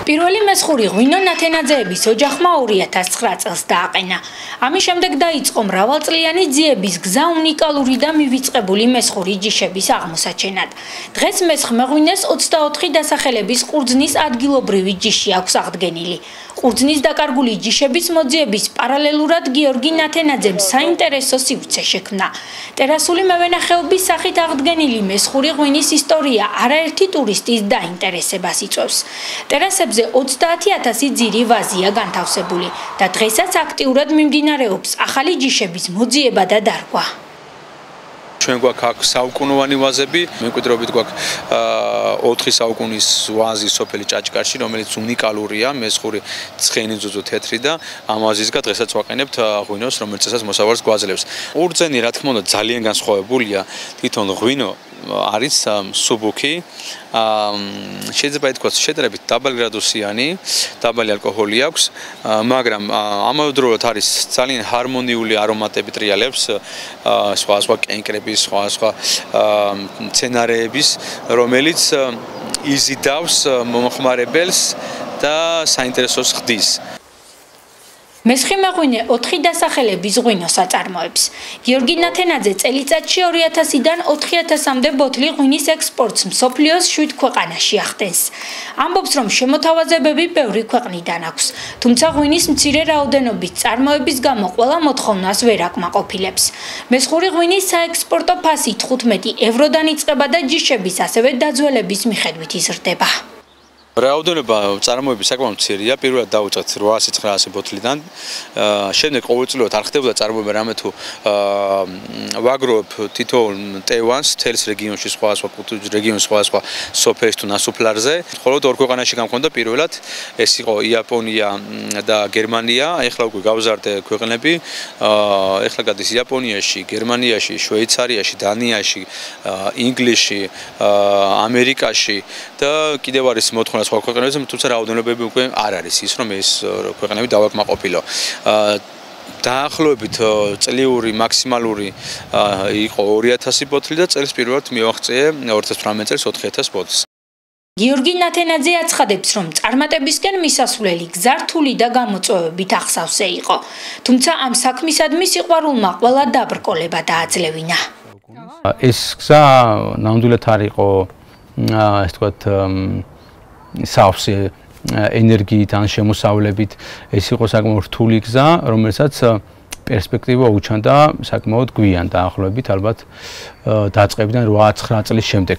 პირველი მესხური ღვინო ნათენაძეების ოჯახმა 2009 წელს დააყენა. ამის შემდეგ დაიწყო მრავალწლიანი ძიების გზა უნიკალური და მივიწყებული მესხური ჯიშების აღმოსაჩენად. დღეს მესხმე ღვინეს 24 დასახელების ყურძნის ადგილობრივი ჯიში აქვს აღდგენილი. ყურძნის დაკარგული ჯიშების მოძიების პარალელურად გიორგი ნათენაძემ საინტერესო სივრცე შექმნა. ტერასული მევენახეობის სახით აღდგენილი მესხური ღვინის ისტორია არაერთი ტურისტის დაინტერესებას იწვევს. ტერასებზე 30,000 ძირი ვაზია განთავსებული და დღესაც აქტიურად მიმდინარეობს ახალი ჯიშების მოძიება და დარგვა. ჩვენ გვაქვს აქ საუკუნოვანი ვაზები, მემკვიდრეობით გვაქვს 4 საუკუნის ვაზი სოფელი ჭაჭკარში, რომელიც უნიკალურია, მესხური ცხენიძუძუ თეთრი და ამ ვაზისგან დღესაც ვაყენებთ ღვინოს, რომელიცაც მოსავალს გვაძლევს. ყურძენი, რა თქმა უნდა, ძალიან განსხვავებულია. თვითონ ღვინო არის სუბუქი, შეიძლება ითქვას შედარებით დაბალგრადუსიანი, დაბალი ალკოჰოლი აქვს, მაგრამ ამავდროულად არის ძალიან ჰარმონიული არომატები ტრიალებს, სხვა კენკრების, სხვა მცენარეების, რომელიც იზიდავს მომხმარებელს და საინტერესოს ხდის. მესხმე ღვინე 4 დასახელების ღვინოს აწარმოებს. გიორგი ნათენაძე წელიწადში 2000-დან 4000-მდე ბოთლი ღვინის ექსპორტს მსოფლიოს 7 ქვეყანაში ახდენს. ამბობს, რომ შემოთავაზებები ბევრი ქვეყნიდან აქვს, თუმცა ღვინის მცირე რაოდენობის წარმოების გამო ყველა მოთხოვნას ვერ აკმაყოფილებს. მესხური ღვინის საექსპორტო ფასი 15 ევროდან იწყება და ჯიშების ასევე დაძველების მიხედვით იზრდება. რაოდენობა წარმოების საკმაოდ მცირეა. პირველად დავუწყეთ 800-900 ბოთლიდან. შემდეგ ყოველწლიურად არ ხდებოდა წარმოება, რამე თუ ვაგროვებ თითოეულ ტევანს, თელს რეგიონში სხვა რეგიონის სხვა სოფელის თუ ნასოფლარზე. მხოლოდ ორ ქვეყანაში გამქონდა პირველად, ეს იყო იაპონია და გერმანია. ეხლა უკვე გავზარდე ქვეყნები. ეხლა გადის იაპონიაში, გერმანიაში, შვეიცარიაში, დანიაში, ინგლისში, ამერიკაში და კიდევ არის მოთხოვნა სხვა ქვეყნებზე, თუმცა რაოდენობები უკვე არ არის ის, რომ ეს ქვეყნები დავაკმაყოფილო. დაახლოებით წლიური მაქსიმალური იყო 2000 ბოთლი და წელს პირველად მივაღწიე 2018 წელს 4000 ბოთლს. გიორგი ნათენაძე აცხადებს, რომ წარმატებისკენ მისასვლელი გზა რთული და გამოწვევებით ახსავსე იყო. თუმცა ამ საქმისადმი სიყვარულმა ყველა დაბრკოლება დააძლევინა. ეს გზა ნამდვილად არ იყო, ასე ვთქვათ, სავსე ენერგიით ან შემოსავლებით, ეს იყო საკმაოდ რთული გზა, რომელსაც პერსპექტივა უჩანდა საკმაოდ გვიან დაახლოებით, ალბათ დაწყებიდან 8-9 წლის შემდეგ.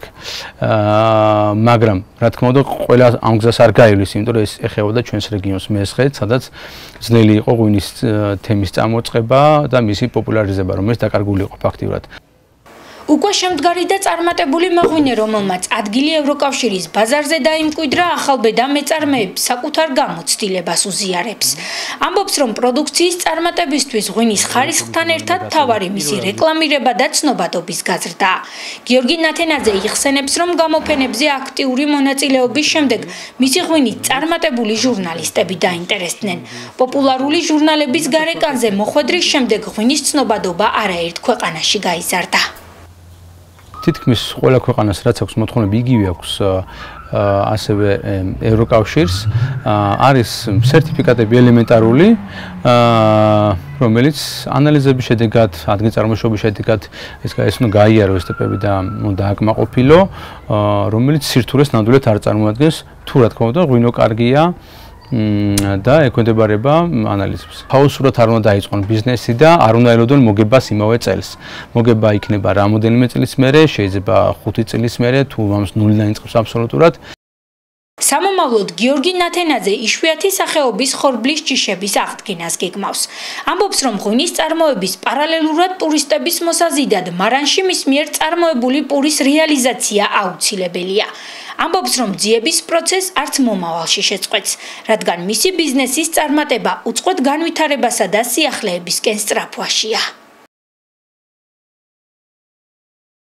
მაგრამ რა თქმა უნდა, ყველა ამ გზას არ გაივლის, იმიტომ რომ ეს ეხებოდა ჩვენს რეგიონს მესხეთ, სადაც ძნელი იყო ღვინის თემის წამოწყება და მისი პოპულარიზება, რომელიც დაკარგული იყო ფაქტიურად. უკვე შემდგარი და წარმატებული მეღვინე, რომელმაც ადგილი ევროკავშირის ბაზარზე დაიმკვიდრა, ახალბედა მეწარმეებს საკუთარ გამოცდილებას უზიარებს. ამბობს, რომ პროდუქციის წარმატებისთვის ღვინის ხარისხთან ერთად მთავარი მისი რეკლამირება და ცნობადობის გაზრდაა. გიორგი ნათენაძე იხსენებს, რომ გამოფენებზე აქტიური მონაწილეობის შემდეგ მისი ღვინით წარმატებული ჟურნალისტები დაინტერესდნენ. პოპულარული ჟურნალების გარეკანზე მოხვედრის შემდეგ ღვინის ცნობადობა არაერთ ქვეყანაში გაიზარდა. თითქმის ყველა ქვეყანას რაც აქვს მოთხოვნები იგივე აქვს ასევე ევროკავშირს არის სერტიფიკატები ელემენტარული რომელიც ანალიზების შედეგად ადგილწარმოშობის შედეგად ეს უნდა გაიარო ეს ტიპები და უნდა აკმაყოფილო რომელიც სირთულეს ნამდვილად არ წარმოადგენს თუ რა თქმა უნდა ღვინო კარგია და ექვემდებარება ანალიზებს. ფაუსურად არ უნდა დაიწყონ ბიზნესი და არ უნდა ელოდონ მოგებას იმავე წელს. მოგება იქნება რამოდენიმე წლის მერე, შეიძლება 5 წლის მერე, თუ ამას ნულიდან იწყებს აბსოლუტურად. სამომავლოდ გიორგი ნათენაძე იშვიათი სახეობის ხორბლის ჯიშების აღდგენას გეგმავს. ამბობს, რომ ღვინის წარმოების პარალელურად ტურისტების მოსაზიდად მარანში მის მიერ წარმოებული პურის რეალიზაცია აუცილებელია. ამბობს, რომ ძიების პროცესს არც მომავალში შეწყვეტს, რადგან მისი ბიზნესის წარმატება უწყვეტ განვითარებასა და სიახლეებისკენ სწრაფვაშია.